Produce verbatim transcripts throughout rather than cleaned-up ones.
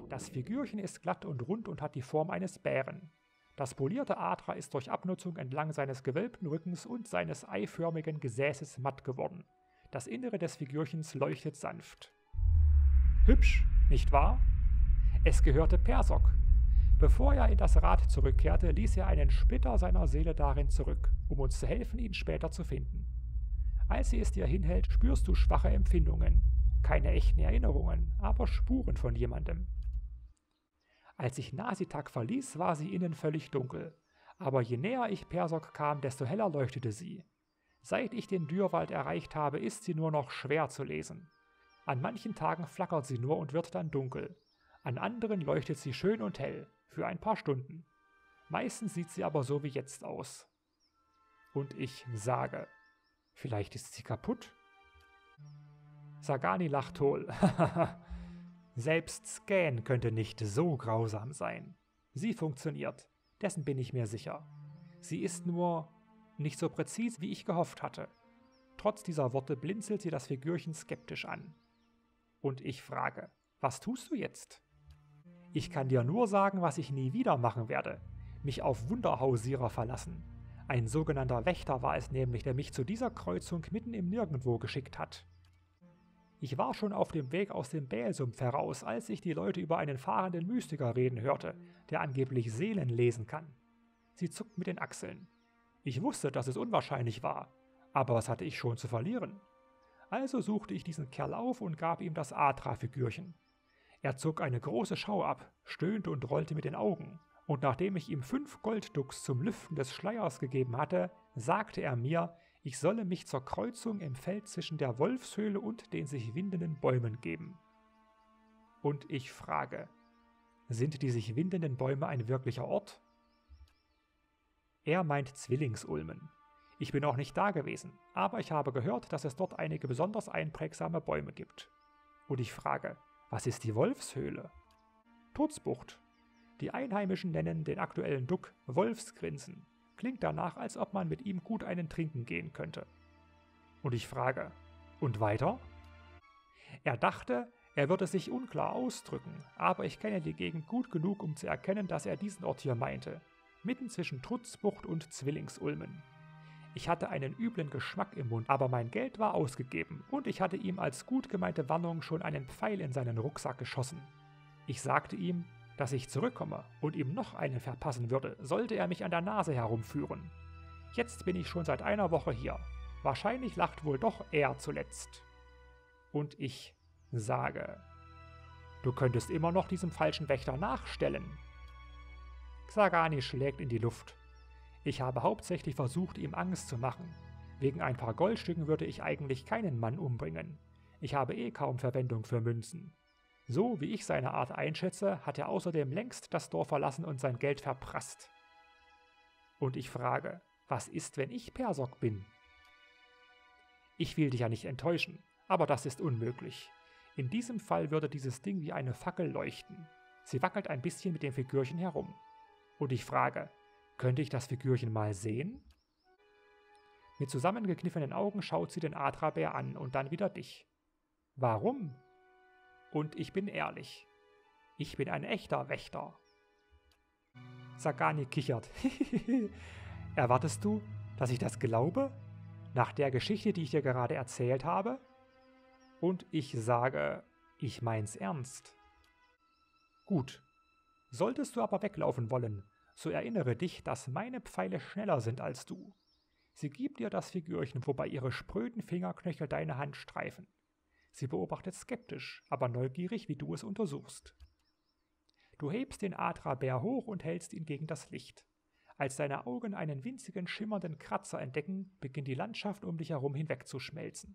Das Figürchen ist glatt und rund und hat die Form eines Bären. Das polierte Adra ist durch Abnutzung entlang seines gewölbten Rückens und seines eiförmigen Gesäßes matt geworden. Das Innere des Figürchens leuchtet sanft. Hübsch, nicht wahr? Es gehörte Persok. Bevor er in das Rad zurückkehrte, ließ er einen Splitter seiner Seele darin zurück, um uns zu helfen, ihn später zu finden. Als sie es dir hinhält, spürst du schwache Empfindungen. Keine echten Erinnerungen, aber Spuren von jemandem. Als ich Nasitak verließ, war sie innen völlig dunkel, aber je näher ich Persok kam, desto heller leuchtete sie. Seit ich den Dürrwald erreicht habe, ist sie nur noch schwer zu lesen. An manchen Tagen flackert sie nur und wird dann dunkel. An anderen leuchtet sie schön und hell, für ein paar Stunden. Meistens sieht sie aber so wie jetzt aus. Und ich sage, vielleicht ist sie kaputt? Sagani lacht hohl. Selbst Scan könnte nicht so grausam sein. Sie funktioniert, dessen bin ich mir sicher. Sie ist nur nicht so präzis, wie ich gehofft hatte. Trotz dieser Worte blinzelt sie das Figürchen skeptisch an. Und ich frage, was tust du jetzt? Ich kann dir nur sagen, was ich nie wieder machen werde. Mich auf Wunderhausierer verlassen. Ein sogenannter Wächter war es nämlich, der mich zu dieser Kreuzung mitten im Nirgendwo geschickt hat. Ich war schon auf dem Weg aus dem Bälsumpf heraus, als ich die Leute über einen fahrenden Mystiker reden hörte, der angeblich Seelen lesen kann. Sie zuckt mit den Achseln. Ich wusste, dass es unwahrscheinlich war, aber was hatte ich schon zu verlieren? Also suchte ich diesen Kerl auf und gab ihm das Adra-Figürchen. Er zog eine große Schau ab, stöhnte und rollte mit den Augen, und nachdem ich ihm fünf Goldducks zum Lüften des Schleiers gegeben hatte, sagte er mir, ich solle mich zur Kreuzung im Feld zwischen der Wolfshöhle und den sich windenden Bäumen geben. Und ich frage, sind die sich windenden Bäume ein wirklicher Ort? Er meint Zwillingsulmen. Ich bin auch nicht da gewesen, aber ich habe gehört, dass es dort einige besonders einprägsame Bäume gibt. Und ich frage, was ist die Wolfshöhle? Turzbucht. Die Einheimischen nennen den aktuellen Duck Wolfsgrinsen. Klingt danach, als ob man mit ihm gut einen trinken gehen könnte. Und ich frage, und weiter? Er dachte, er würde sich unklar ausdrücken, aber ich kenne die Gegend gut genug, um zu erkennen, dass er diesen Ort hier meinte, mitten zwischen Trutzbucht und Zwillingsulmen. Ich hatte einen üblen Geschmack im Mund, aber mein Geld war ausgegeben und ich hatte ihm als gut gemeinte Warnung schon einen Pfeil in seinen Rucksack geschossen. Ich sagte ihm, dass ich zurückkomme und ihm noch einen verpassen würde, sollte er mich an der Nase herumführen. Jetzt bin ich schon seit einer Woche hier. Wahrscheinlich lacht wohl doch er zuletzt. Und ich sage, du könntest immer noch diesem falschen Wächter nachstellen. Sagani schlägt in die Luft. Ich habe hauptsächlich versucht, ihm Angst zu machen. Wegen ein paar Goldstücken würde ich eigentlich keinen Mann umbringen. Ich habe eh kaum Verwendung für Münzen. So wie ich seine Art einschätze, hat er außerdem längst das Dorf verlassen und sein Geld verprasst. Und ich frage, was ist, wenn ich Persok bin? Ich will dich ja nicht enttäuschen, aber das ist unmöglich. In diesem Fall würde dieses Ding wie eine Fackel leuchten. Sie wackelt ein bisschen mit dem Figürchen herum. Und ich frage, könnte ich das Figürchen mal sehen? Mit zusammengekniffenen Augen schaut sie den Adra-Bär an und dann wieder dich. Warum? Und ich bin ehrlich. Ich bin ein echter Wächter. Sagani kichert. Erwartest du, dass ich das glaube? Nach der Geschichte, die ich dir gerade erzählt habe? Und ich sage, ich mein's ernst. Gut. Solltest du aber weglaufen wollen, so erinnere dich, dass meine Pfeile schneller sind als du. Sie gibt dir das Figürchen, wobei ihre spröden Fingerknöchel deine Hand streifen. Sie beobachtet skeptisch, aber neugierig, wie du es untersuchst. Du hebst den Adra-Bär hoch und hältst ihn gegen das Licht. Als deine Augen einen winzigen, schimmernden Kratzer entdecken, beginnt die Landschaft um dich herum hinwegzuschmelzen.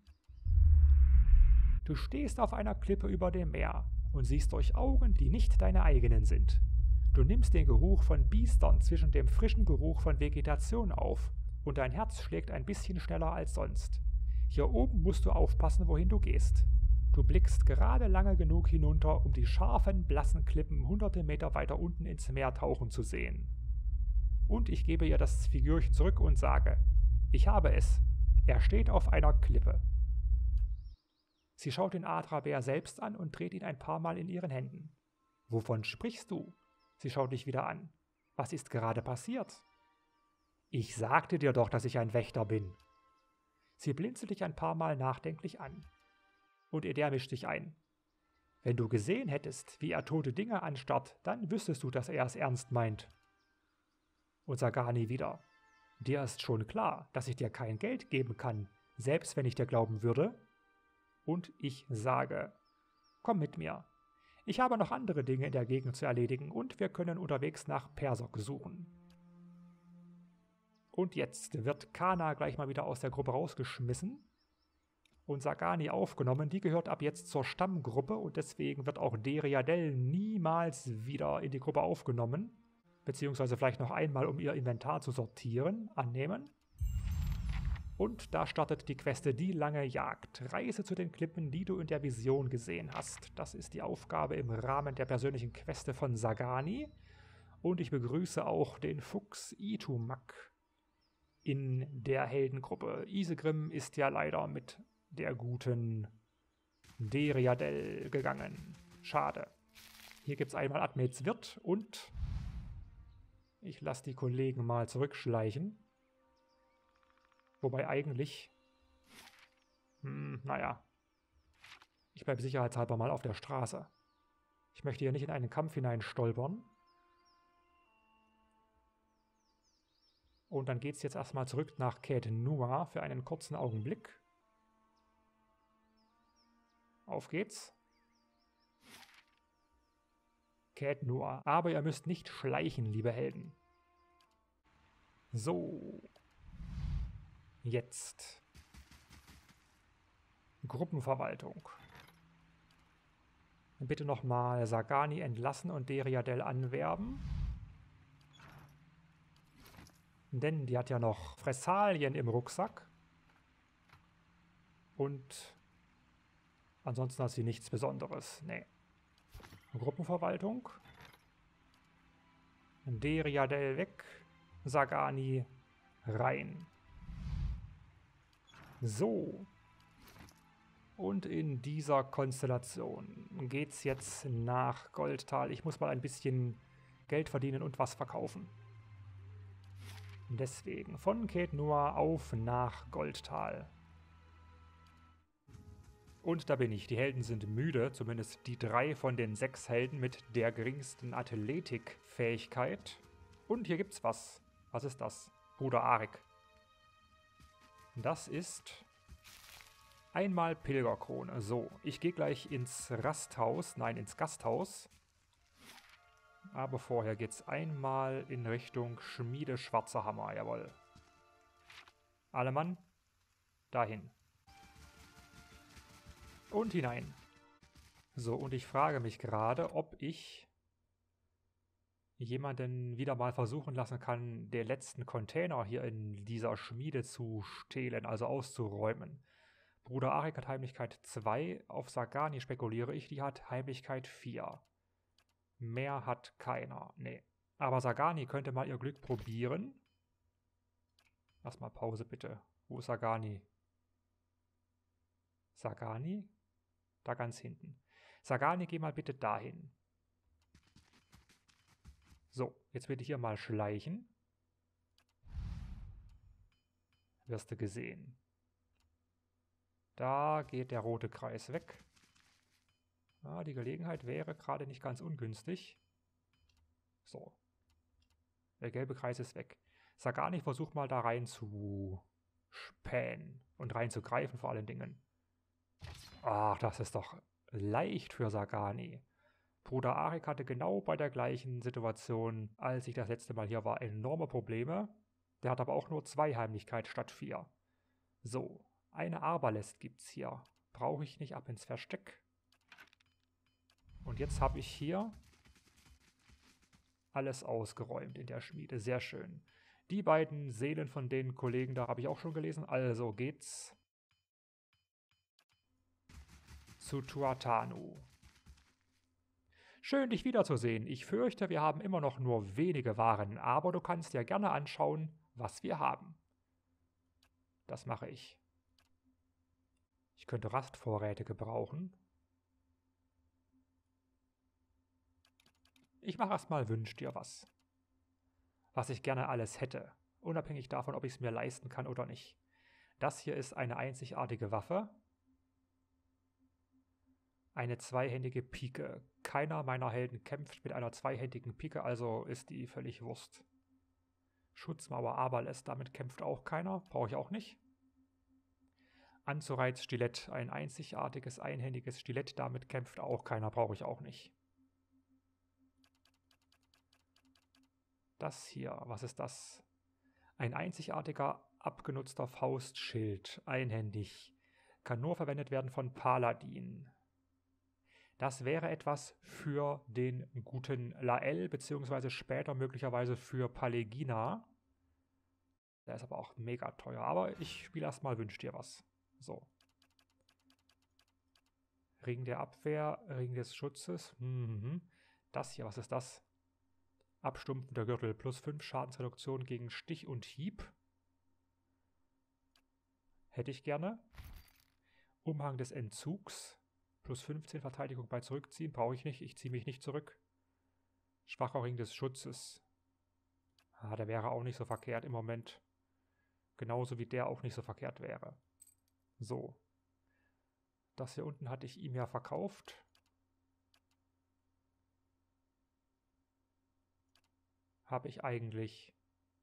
Du stehst auf einer Klippe über dem Meer und siehst durch Augen, die nicht deine eigenen sind. Du nimmst den Geruch von Biestern zwischen dem frischen Geruch von Vegetation auf und dein Herz schlägt ein bisschen schneller als sonst. Hier oben musst du aufpassen, wohin du gehst. Du blickst gerade lange genug hinunter, um die scharfen, blassen Klippen hunderte Meter weiter unten ins Meer tauchen zu sehen. Und ich gebe ihr das Figürchen zurück und sage, ich habe es. Er steht auf einer Klippe. Sie schaut den Adra-Bär selbst an und dreht ihn ein paar Mal in ihren Händen. Wovon sprichst du? Sie schaut dich wieder an. Was ist gerade passiert? Ich sagte dir doch, dass ich ein Wächter bin. Sie blinzelt dich ein paar Mal nachdenklich an. Und Eder mischt sich ein. Wenn du gesehen hättest, wie er tote Dinge anstarrt, dann wüsstest du, dass er es ernst meint. Und Sagani wieder. Dir ist schon klar, dass ich dir kein Geld geben kann, selbst wenn ich dir glauben würde. Und ich sage, komm mit mir. Ich habe noch andere Dinge in der Gegend zu erledigen und wir können unterwegs nach Persok suchen. Und jetzt wird Kana gleich mal wieder aus der Gruppe rausgeschmissen und Sagani aufgenommen. Die gehört ab jetzt zur Stammgruppe und deswegen wird auch Deriadel niemals wieder in die Gruppe aufgenommen. Beziehungsweise vielleicht noch einmal, um ihr Inventar zu sortieren, annehmen. Und da startet die Queste Die lange Jagd. Reise zu den Klippen, die du in der Vision gesehen hast. Das ist die Aufgabe im Rahmen der persönlichen Queste von Sagani. Und ich begrüße auch den Fuchs Itumak in der Heldengruppe. Isegrim ist ja leider mit der guten Deriadel gegangen. Schade. Hier gibt es einmal Admets Wirt und ich lasse die Kollegen mal zurückschleichen. Wobei eigentlich, hm, naja, ich bleibe sicherheitshalber mal auf der Straße. Ich möchte hier nicht in einen Kampf hineinstolpern. Und dann geht es jetzt erstmal zurück nach Caed Nua für einen kurzen Augenblick. Auf geht's. Caed Nua. Aber ihr müsst nicht schleichen, liebe Helden. So. Jetzt. Gruppenverwaltung. Bitte nochmal Sagani entlassen und Deriadel anwerben. Denn die hat ja noch Fressalien im Rucksack. Und ansonsten hat sie nichts Besonderes. Nee. Gruppenverwaltung. Deriadel weg. Sagani rein. So. Und in dieser Konstellation geht es jetzt nach Goldtal. Ich muss mal ein bisschen Geld verdienen und was verkaufen. Deswegen von Caed Nua auf nach Goldtal. Und da bin ich. Die Helden sind müde, zumindest die drei von den sechs Helden mit der geringsten Athletikfähigkeit. Und hier gibt's was. Was ist das? Bruder Arik. Das ist einmal Pilgerkrone. So, ich gehe gleich ins Rasthaus, nein, ins Gasthaus. Aber vorher geht's einmal in Richtung Schmiede Schwarzer Hammer, jawohl. Alle Mann, dahin. Und hinein. So, und ich frage mich gerade, ob ich jemanden wieder mal versuchen lassen kann, den letzten Container hier in dieser Schmiede zu stehlen, also auszuräumen. Bruder Arik hat Heimlichkeit zwei, auf Sagani spekuliere ich, die hat Heimlichkeit vier. Mehr hat keiner, nee. Aber Sagani könnte mal ihr Glück probieren. Lass mal Pause bitte. Wo ist Sagani? Sagani? Da ganz hinten. Sagani, geh mal bitte dahin. So, jetzt bitte hier mal schleichen. Wirst du gesehen. Da geht der rote Kreis weg. Ja, die Gelegenheit wäre gerade nicht ganz ungünstig. So. Der gelbe Kreis ist weg. Sagani, versuch mal da rein zu spähen und reinzugreifen vor allen Dingen. Ach, das ist doch leicht für Sagani. Bruder Arik hatte genau bei der gleichen Situation, als ich das letzte Mal hier war, enorme Probleme. Der hat aber auch nur zwei Heimlichkeit statt vier. So, eine Arbalest gibt's hier. Brauche ich nicht, ab ins Versteck. Und jetzt habe ich hier alles ausgeräumt in der Schmiede. Sehr schön. Die beiden Seelen von den Kollegen, da habe ich auch schon gelesen. Also geht's zu Tuatanu. Schön, dich wiederzusehen. Ich fürchte, wir haben immer noch nur wenige Waren, aber du kannst dir gerne anschauen, was wir haben. Das mache ich. Ich könnte Rastvorräte gebrauchen. Ich mache erstmal Wünsch dir was. Was ich gerne alles hätte, unabhängig davon, ob ich es mir leisten kann oder nicht. Das hier ist eine einzigartige Waffe. Eine zweihändige Pike. Keiner meiner Helden kämpft mit einer zweihändigen Pike, also ist die völlig Wurst. Schutzmauer Aberlässt, damit kämpft auch keiner, brauche ich auch nicht. Anzureiz Stilett, ein einzigartiges einhändiges Stilett, damit kämpft auch keiner, brauche ich auch nicht. Das hier, was ist das? Ein einzigartiger, abgenutzter Faustschild, einhändig. Kann nur verwendet werden von Paladin. Das wäre etwas für den guten Lael, beziehungsweise später möglicherweise für Palegina. Der ist aber auch mega teuer. Aber ich spiele erstmal Wünsch dir was. So. Ring der Abwehr, Ring des Schutzes. Mhm. Das hier, was ist das? Abstumpfender Gürtel, plus fünf Schadensreduktion gegen Stich und Hieb. Hätte ich gerne. Umhang des Entzugs. Plus fünfzehn Verteidigung bei Zurückziehen. Brauche ich nicht. Ich ziehe mich nicht zurück. Schwacher Ring des Schutzes. Ah, der wäre auch nicht so verkehrt im Moment. Genauso wie der auch nicht so verkehrt wäre. So. Das hier unten hatte ich ihm ja verkauft. Habe ich eigentlich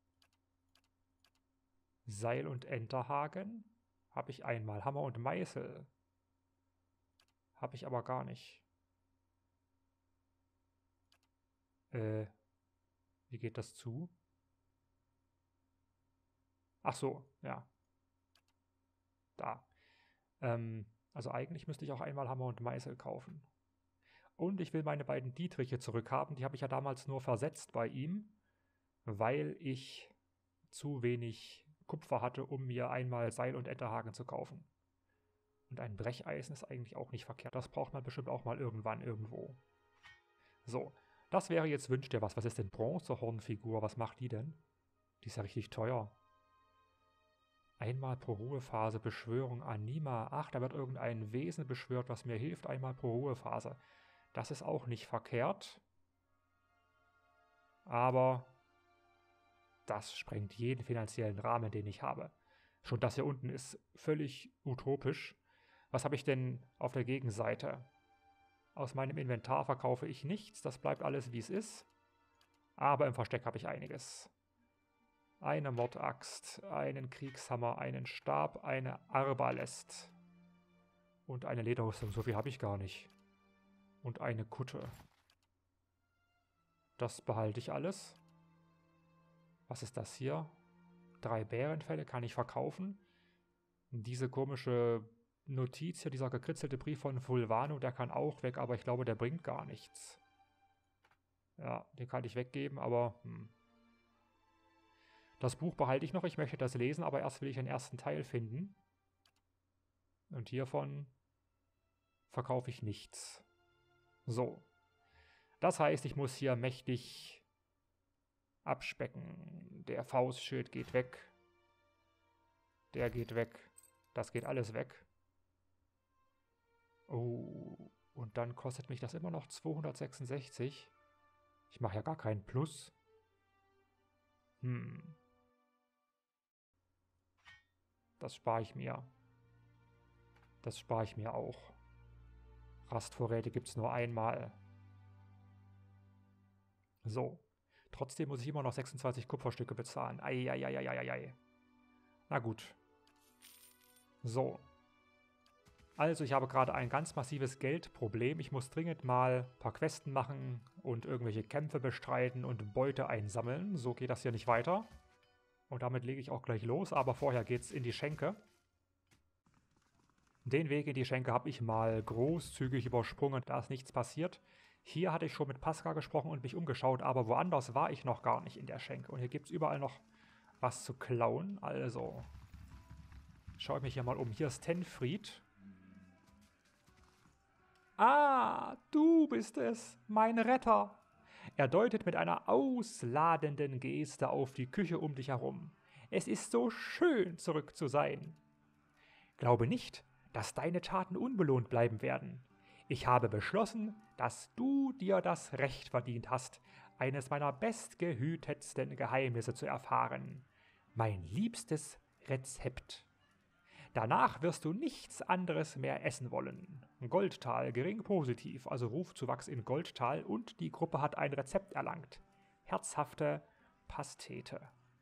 Seil und Enterhaken? Habe ich einmal Hammer und Meißel? Habe ich aber gar nicht. Äh, wie geht das zu? Ach so, ja. Da. Ähm, also eigentlich müsste ich auch einmal Hammer und Meißel kaufen. Und ich will meine beiden Dietriche zurückhaben. Die habe ich ja damals nur versetzt bei ihm, weil ich zu wenig Kupfer hatte, um mir einmal Seil und Enterhaken zu kaufen. Und ein Brecheisen ist eigentlich auch nicht verkehrt. Das braucht man bestimmt auch mal irgendwann irgendwo. So, das wäre jetzt Wünsch dir was. Was ist denn Bronzehornfigur? Was macht die denn? Die ist ja richtig teuer. Einmal pro Ruhephase Beschwörung Anima. Ach, da wird irgendein Wesen beschwört, was mir hilft. Einmal pro Ruhephase. Das ist auch nicht verkehrt. Aber das sprengt jeden finanziellen Rahmen, den ich habe. Schon das hier unten ist völlig utopisch. Was habe ich denn auf der Gegenseite? Aus meinem Inventar verkaufe ich nichts. Das bleibt alles, wie es ist. Aber im Versteck habe ich einiges. Eine Mordaxt, einen Kriegshammer, einen Stab, eine Arbalest. Und eine Lederrüstung. So viel habe ich gar nicht. Und eine Kutte. Das behalte ich alles. Was ist das hier? Drei Bärenfelle kann ich verkaufen. Diese komische Notiz hier, dieser gekritzelte Brief von Fulvano, der kann auch weg, aber ich glaube, der bringt gar nichts. Ja, den kann ich weggeben, aber hm. Das Buch behalte ich noch, ich möchte das lesen, aber erst will ich den ersten Teil finden. Und hiervon verkaufe ich nichts. So. Das heißt, ich muss hier mächtig abspecken. Der Faustschild geht weg. Der geht weg. Das geht alles weg. Oh, und dann kostet mich das immer noch zweihundertsechsundsechzig. Ich mache ja gar keinen Plus. Hm. Das spare ich mir. Das spare ich mir auch. Rastvorräte gibt es nur einmal. So. Trotzdem muss ich immer noch sechsundzwanzig Kupferstücke bezahlen. Eieieiei. Na gut. So. Also, ich habe gerade ein ganz massives Geldproblem. Ich muss dringend mal ein paar Questen machen und irgendwelche Kämpfe bestreiten und Beute einsammeln. So geht das hier nicht weiter. Und damit lege ich auch gleich los, aber vorher geht's in die Schenke. Den Weg in die Schenke habe ich mal großzügig übersprungen, da ist nichts passiert. Hier hatte ich schon mit Pascal gesprochen und mich umgeschaut, aber woanders war ich noch gar nicht in der Schenke. Und hier gibt es überall noch was zu klauen. Also schaue ich mich hier mal um. Hier ist Tenfried. Ah, du bist es, mein Retter. Er deutet mit einer ausladenden Geste auf die Küche um dich herum. Es ist so schön, zurück zu sein. Glaube nicht, dass deine Taten unbelohnt bleiben werden. Ich habe beschlossen, dass du dir das Recht verdient hast, eines meiner bestgehütetsten Geheimnisse zu erfahren. Mein liebstes Rezept. Danach wirst du nichts anderes mehr essen wollen. Goldtal, gering positiv, also Rufzuwachs in Goldtal und die Gruppe hat ein Rezept erlangt. Herzhafte Pastete.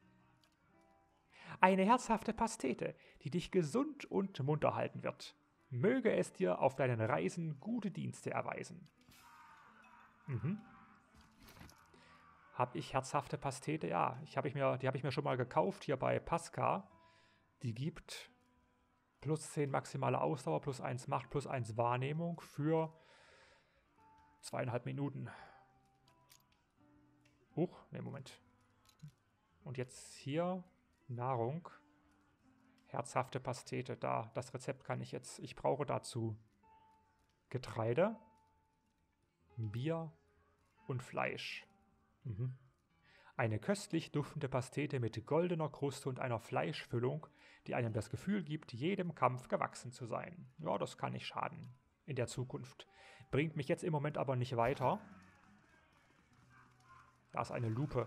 Eine herzhafte Pastete, die dich gesund und munter halten wird. Möge es dir auf deinen Reisen gute Dienste erweisen. Mhm. Habe ich herzhafte Pastete? Ja, ich hab ich mir, die habe ich mir schon mal gekauft hier bei Pasca. Die gibt plus zehn maximale Ausdauer, plus eins Macht, plus eins Wahrnehmung für zweieinhalb Minuten. Huch, ne, Moment. Und jetzt hier Nahrung. Herzhafte Pastete, da, das Rezept kann ich jetzt, ich brauche dazu Getreide, Bier und Fleisch. Mhm. Eine köstlich duftende Pastete mit goldener Kruste und einer Fleischfüllung, die einem das Gefühl gibt, jedem Kampf gewachsen zu sein. Ja, das kann nicht schaden in der Zukunft. Bringt mich jetzt im Moment aber nicht weiter. Da ist eine Lupe.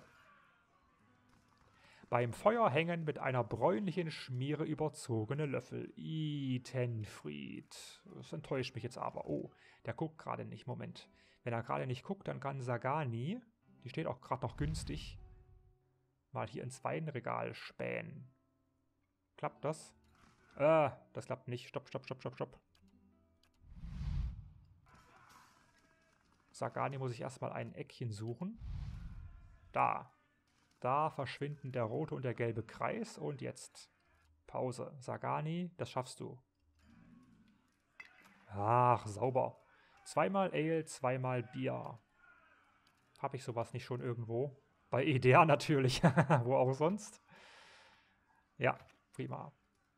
Beim Feuer hängen mit einer bräunlichen Schmiere überzogene Löffel. Itenfried. Das enttäuscht mich jetzt aber. Oh, der guckt gerade nicht. Moment. Wenn er gerade nicht guckt, dann kann Sagani, die steht auch gerade noch günstig, mal hier ins Weinregal spähen. Klappt das? Äh, das klappt nicht. Stopp, stopp, stopp, stopp, stopp. Sagani muss ich erstmal ein Eckchen suchen. Da. Da verschwinden der rote und der gelbe Kreis. Und jetzt Pause. Sagani, das schaffst du. Ach, sauber. Zweimal Ale, zweimal Bier. Habe ich sowas nicht schon irgendwo? Bei Edea natürlich. Wo auch sonst? Ja, prima.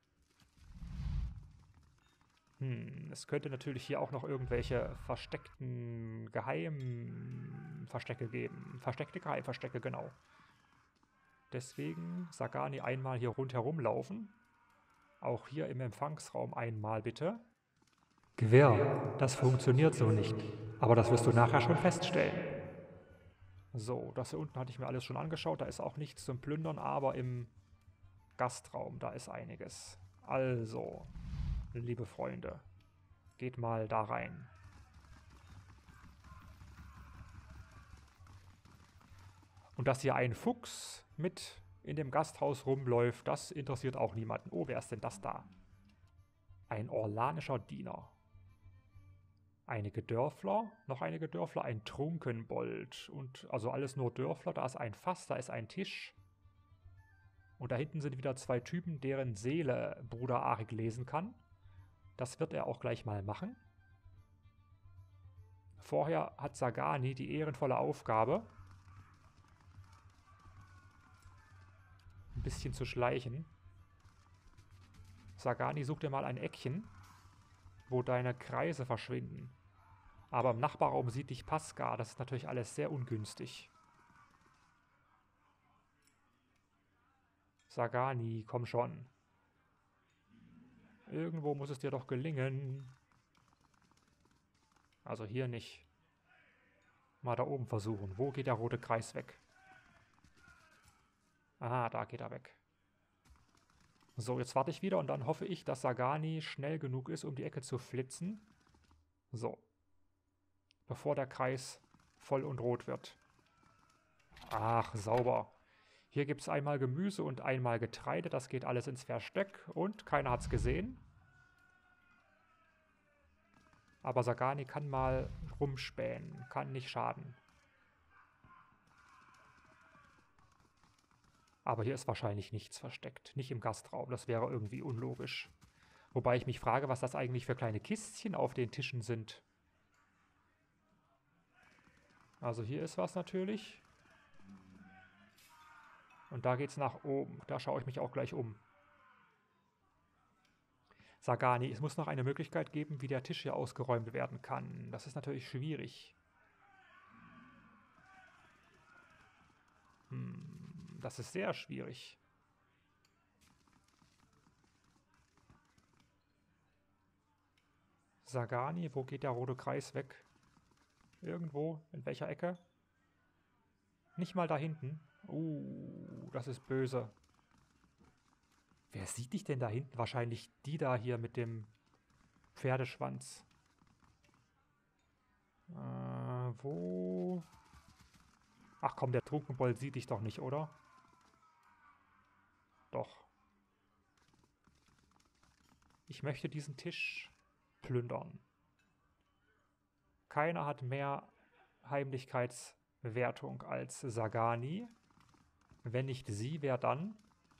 Hm, es könnte natürlich hier auch noch irgendwelche versteckten Geheimverstecke geben. Versteckte Geheimverstecke, genau. Deswegen Sagani einmal hier rundherum laufen. Auch hier im Empfangsraum einmal bitte. Gewähr, das funktioniert so nicht. Aber das wirst du nachher schon feststellen. So, das hier unten hatte ich mir alles schon angeschaut. Da ist auch nichts zum Plündern, aber im Gastraum, da ist einiges. Also, liebe Freunde, geht mal da rein. Und dass hier ein Fuchs mit in dem Gasthaus rumläuft, das interessiert auch niemanden. Oh, wer ist denn das da? Ein orlanischer Diener. Einige Dörfler, noch einige Dörfler, ein Trunkenbold. Und also alles nur Dörfler, da ist ein Fass, da ist ein Tisch. Und da hinten sind wieder zwei Typen, deren Seele Bruder Arik lesen kann. Das wird er auch gleich mal machen. Vorher hat Sagani die ehrenvolle Aufgabe, ein bisschen zu schleichen. Sagani, such dir mal ein Eckchen, wo deine Kreise verschwinden. Aber im Nachbarraum sieht dich Pasca. Das ist natürlich alles sehr ungünstig. Sagani, komm schon. Irgendwo muss es dir doch gelingen. Also hier nicht. Mal da oben versuchen. Wo geht der rote Kreis weg? Aha, da geht er weg. So, jetzt warte ich wieder und dann hoffe ich, dass Sagani schnell genug ist, um die Ecke zu flitzen. So. Bevor der Kreis voll und rot wird. Ach, sauber. Hier gibt es einmal Gemüse und einmal Getreide. Das geht alles ins Versteck und keiner hat es gesehen. Aber Sagani kann mal rumspähen. Kann nicht schaden. Aber hier ist wahrscheinlich nichts versteckt. Nicht im Gastraum. Das wäre irgendwie unlogisch. Wobei ich mich frage, was das eigentlich für kleine Kistchen auf den Tischen sind. Also hier ist was natürlich. Und da geht's nach oben. Da schaue ich mich auch gleich um. Sagani, es muss noch eine Möglichkeit geben, wie der Tisch hier ausgeräumt werden kann. Das ist natürlich schwierig. Hm, das ist sehr schwierig. Sagani, wo geht der rote Kreis weg? Irgendwo, in welcher Ecke? Nicht mal da hinten. Uh, das ist böse. Wer sieht dich denn da hinten? Wahrscheinlich die da hier mit dem Pferdeschwanz. Äh, wo? Ach komm, der Trunkenbold sieht dich doch nicht, oder? Doch. Ich möchte diesen Tisch plündern. Keiner hat mehr Heimlichkeitswertung als Sagani. Wenn nicht sie, wer dann?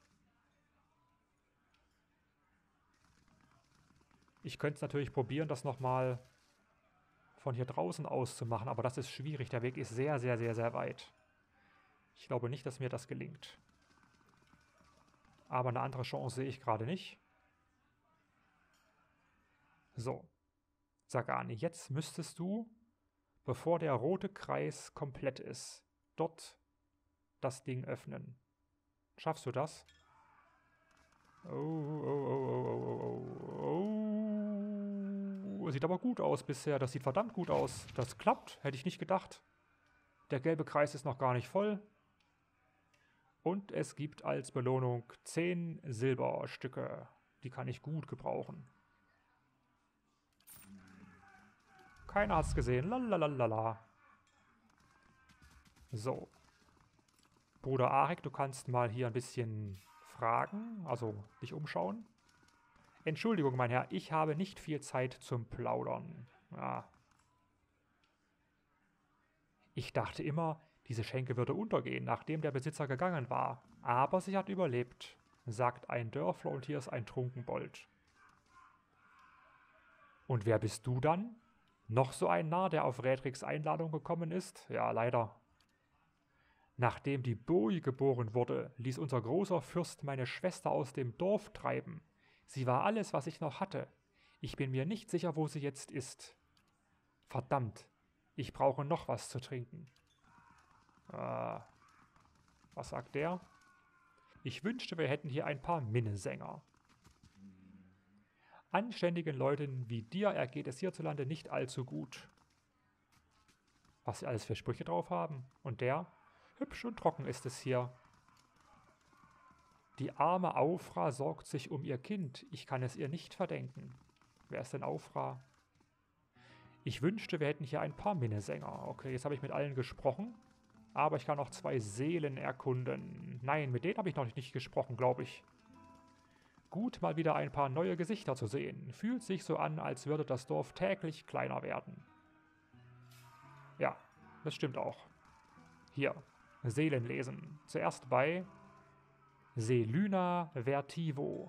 Ich könnte es natürlich probieren, das nochmal von hier draußen aus zu machen, aber das ist schwierig. Der Weg ist sehr, sehr, sehr, sehr weit. Ich glaube nicht, dass mir das gelingt. Aber eine andere Chance sehe ich gerade nicht. So. Sagani, jetzt müsstest du, bevor der rote Kreis komplett ist, dort das Ding öffnen. Schaffst du das? Oh, oh, oh, oh, oh, oh, oh. Sieht aber gut aus bisher. Das sieht verdammt gut aus. Das klappt. Hätte ich nicht gedacht. Der gelbe Kreis ist noch gar nicht voll. Und es gibt als Belohnung zehn Silberstücke. Die kann ich gut gebrauchen. Keiner hat es gesehen. Lalalala. So. Bruder Arik, du kannst mal hier ein bisschen fragen, also dich umschauen. Entschuldigung, mein Herr, ich habe nicht viel Zeit zum Plaudern. Ja. Ich dachte immer, diese Schenke würde untergehen, nachdem der Besitzer gegangen war. Aber sie hat überlebt, sagt ein Dörfler und hier ist ein Trunkenbold. Und wer bist du dann? Noch so ein Narr, der auf Rädriks Einladung gekommen ist? Ja, leider. Nachdem die Boje geboren wurde, ließ unser großer Fürst meine Schwester aus dem Dorf treiben. Sie war alles, was ich noch hatte. Ich bin mir nicht sicher, wo sie jetzt ist. Verdammt, ich brauche noch was zu trinken. Äh, was sagt der? Ich wünschte, wir hätten hier ein paar Minnesänger. Anständigen Leuten wie dir ergeht es hierzulande nicht allzu gut. Was sie alles für Sprüche drauf haben. Und der? Hübsch und trocken ist es hier. Die arme Aufra sorgt sich um ihr Kind. Ich kann es ihr nicht verdenken. Wer ist denn Aufra? Ich wünschte, wir hätten hier ein paar Minnesänger. Okay, jetzt habe ich mit allen gesprochen. Aber ich kann noch zwei Seelen erkunden. Nein, mit denen habe ich noch nicht gesprochen, glaube ich. Gut, mal wieder ein paar neue Gesichter zu sehen. Fühlt sich so an, als würde das Dorf täglich kleiner werden. Ja, das stimmt auch. Hier, Seelen lesen. Zuerst bei Selina Vertivo.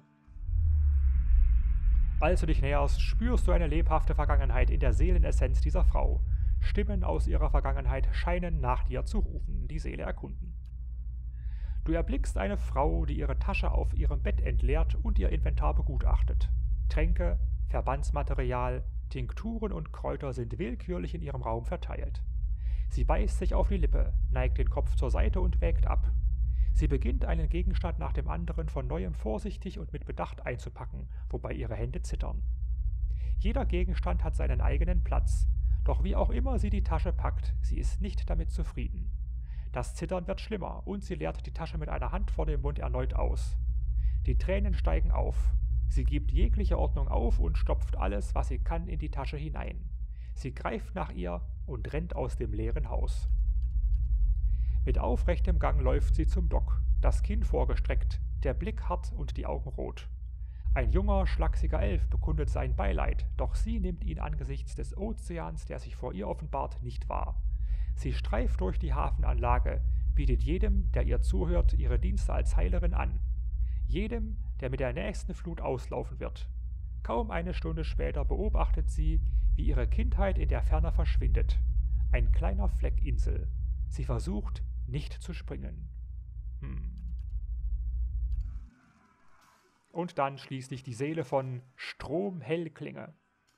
Als du dich näherst, spürst du eine lebhafte Vergangenheit in der Seelenessenz dieser Frau. Stimmen aus ihrer Vergangenheit scheinen nach dir zu rufen, die Seele erkunden. Du erblickst eine Frau, die ihre Tasche auf ihrem Bett entleert und ihr Inventar begutachtet. Tränke, Verbandsmaterial, Tinkturen und Kräuter sind willkürlich in ihrem Raum verteilt. Sie beißt sich auf die Lippe, neigt den Kopf zur Seite und wägt ab. Sie beginnt, einen Gegenstand nach dem anderen von neuem vorsichtig und mit Bedacht einzupacken, wobei ihre Hände zittern. Jeder Gegenstand hat seinen eigenen Platz, doch wie auch immer sie die Tasche packt, sie ist nicht damit zufrieden. Das Zittern wird schlimmer und sie leert die Tasche mit einer Hand vor dem Mund erneut aus. Die Tränen steigen auf. Sie gibt jegliche Ordnung auf und stopft alles, was sie kann, in die Tasche hinein. Sie greift nach ihr und rennt aus dem leeren Haus. Mit aufrechtem Gang läuft sie zum Dock, das Kinn vorgestreckt, der Blick hart und die Augen rot. Ein junger, schlachsiger Elf bekundet sein Beileid, doch sie nimmt ihn angesichts des Ozeans, der sich vor ihr offenbart, nicht wahr. Sie streift durch die Hafenanlage, bietet jedem, der ihr zuhört, ihre Dienste als Heilerin an. Jedem, der mit der nächsten Flut auslaufen wird. Kaum eine Stunde später beobachtet sie, wie ihre Kindheit in der Ferne verschwindet. Ein kleiner Fleck Insel. Sie versucht, nicht zu springen. Hm. Und dann schließlich die Seele von Stromhellklinge.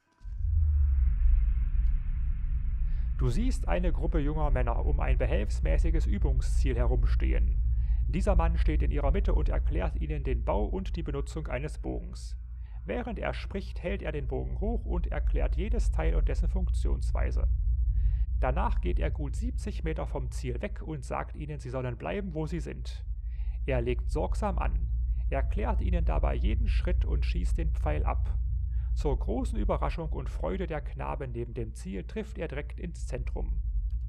Du siehst eine Gruppe junger Männer um ein behelfsmäßiges Übungsziel herumstehen. Dieser Mann steht in ihrer Mitte und erklärt ihnen den Bau und die Benutzung eines Bogens. Während er spricht, hält er den Bogen hoch und erklärt jedes Teil und dessen Funktionsweise. Danach geht er gut siebzig Meter vom Ziel weg und sagt ihnen, sie sollen bleiben, wo sie sind. Er legt sorgsam an, erklärt ihnen dabei jeden Schritt und schießt den Pfeil ab. Zur großen Überraschung und Freude der Knaben neben dem Ziel trifft er direkt ins Zentrum.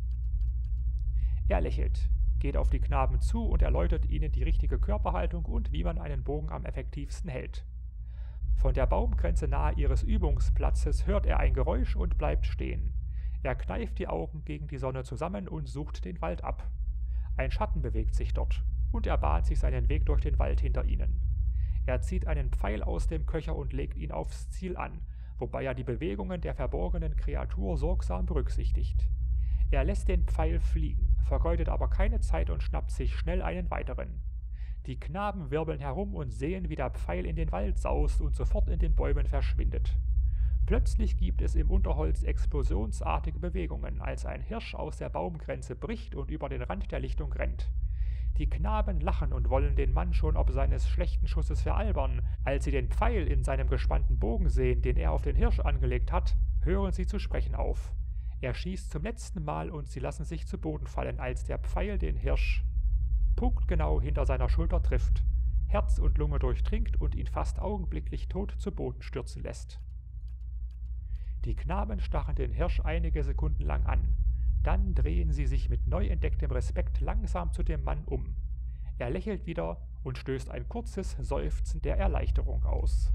Er lächelt, geht auf die Knaben zu und erläutert ihnen die richtige Körperhaltung und wie man einen Bogen am effektivsten hält. Von der Baumgrenze nahe ihres Übungsplatzes hört er ein Geräusch und bleibt stehen. Er kneift die Augen gegen die Sonne zusammen und sucht den Wald ab. Ein Schatten bewegt sich dort, und er bahnt sich seinen Weg durch den Wald hinter ihnen. Er zieht einen Pfeil aus dem Köcher und legt ihn aufs Ziel an, wobei er die Bewegungen der verborgenen Kreatur sorgsam berücksichtigt. Er lässt den Pfeil fliegen, vergeudet aber keine Zeit und schnappt sich schnell einen weiteren. Die Knaben wirbeln herum und sehen, wie der Pfeil in den Wald saust und sofort in den Bäumen verschwindet. Plötzlich gibt es im Unterholz explosionsartige Bewegungen, als ein Hirsch aus der Baumgrenze bricht und über den Rand der Lichtung rennt. Die Knaben lachen und wollen den Mann schon ob seines schlechten Schusses veralbern. Als sie den Pfeil in seinem gespannten Bogen sehen, den er auf den Hirsch angelegt hat, hören sie zu sprechen auf. Er schießt zum letzten Mal und sie lassen sich zu Boden fallen, als der Pfeil den Hirsch punktgenau hinter seiner Schulter trifft, Herz und Lunge durchdringt und ihn fast augenblicklich tot zu Boden stürzen lässt. Die Knaben starren den Hirsch einige Sekunden lang an. Dann drehen sie sich mit neu entdecktem Respekt langsam zu dem Mann um. Er lächelt wieder und stößt ein kurzes Seufzen der Erleichterung aus.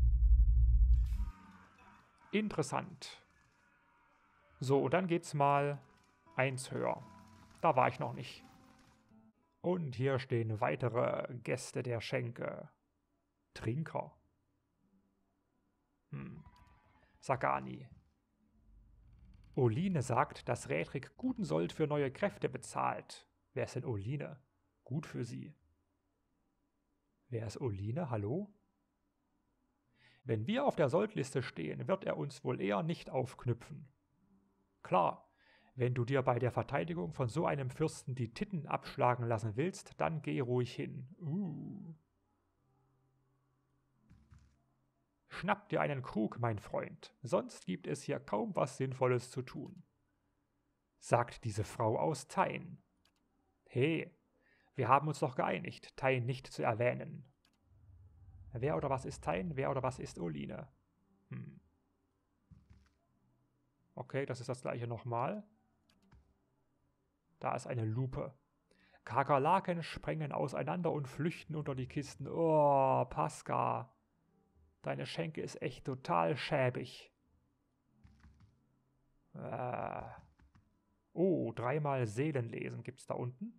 Interessant. So, dann geht's mal eins höher. Da war ich noch nicht. Und hier stehen weitere Gäste der Schenke. Trinker. Hm. Sagani. Oline sagt, dass Raedrik guten Sold für neue Kräfte bezahlt. Wer ist denn Oline? Gut für sie. Wer ist Oline? Hallo? Wenn wir auf der Soldliste stehen, wird er uns wohl eher nicht aufknüpfen. Klar, wenn du dir bei der Verteidigung von so einem Fürsten die Titten abschlagen lassen willst, dann geh ruhig hin. Uh. Schnapp dir einen Krug, mein Freund, sonst gibt es hier kaum was Sinnvolles zu tun, sagt diese Frau aus Tain. Hey, wir haben uns doch geeinigt, Tain nicht zu erwähnen. Wer oder was ist Tain, wer oder was ist Oline? Hm. Okay, das ist das gleiche nochmal. Da ist eine Lupe. Kakerlaken sprengen auseinander und flüchten unter die Kisten. Oh, Pasca. Deine Schenke ist echt total schäbig. Äh. Oh, dreimal Seelenlesen gibt's da unten.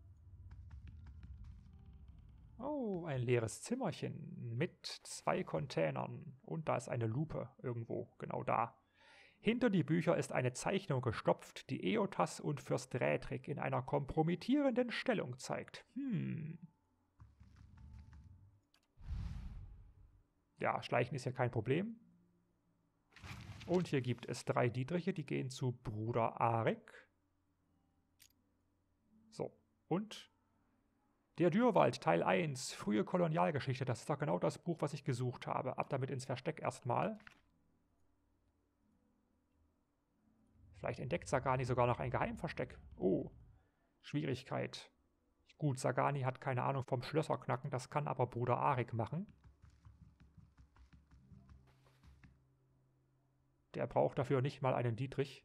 Oh, ein leeres Zimmerchen mit zwei Containern. Und da ist eine Lupe irgendwo, genau da. Hinter die Bücher ist eine Zeichnung gestopft, die Eotas und Fürst Raedrik in einer kompromittierenden Stellung zeigt. Hm. Ja, Schleichen ist ja kein Problem. Und hier gibt es drei Dietriche, die gehen zu Bruder Arik. So, und der Dürrwald, Teil eins, frühe Kolonialgeschichte. Das ist doch genau das Buch, was ich gesucht habe. Ab damit ins Versteck erstmal. Vielleicht entdeckt Sagani sogar noch ein Geheimversteck. Oh, Schwierigkeit. Gut, Sagani hat keine Ahnung vom Schlösserknacken, das kann aber Bruder Arik machen. Der braucht dafür nicht mal einen Dietrich.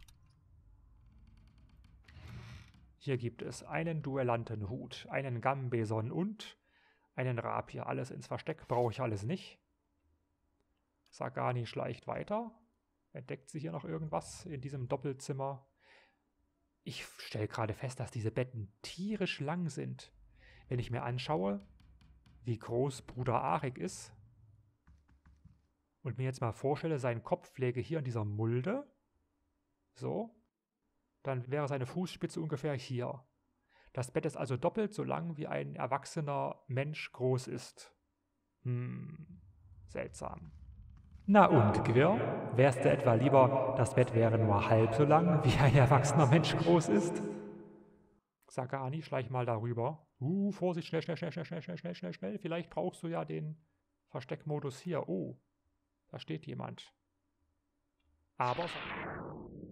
Hier gibt es einen Duellantenhut, einen Gambeson und einen Rapier. Alles ins Versteck, brauche ich alles nicht. Sagani schleicht weiter. Entdeckt sie hier noch irgendwas in diesem Doppelzimmer? Ich stelle gerade fest, dass diese Betten tierisch lang sind. Wenn ich mir anschaue, wie groß Bruder Arik ist und mir jetzt mal vorstelle, seinen Kopf läge hier in dieser Mulde, so, dann wäre seine Fußspitze ungefähr hier. Das Bett ist also doppelt so lang, wie ein erwachsener Mensch groß ist. Hm, seltsam. Na und, Gwir, wärst du etwa lieber, das Bett wäre nur halb so lang, wie ein erwachsener Mensch groß ist? Sagani, schleich mal darüber. Uh, Vorsicht, schnell, schnell, schnell, schnell, schnell, schnell, schnell, schnell, schnell. Vielleicht brauchst du ja den Versteckmodus hier. Oh, Da steht jemand. Aber...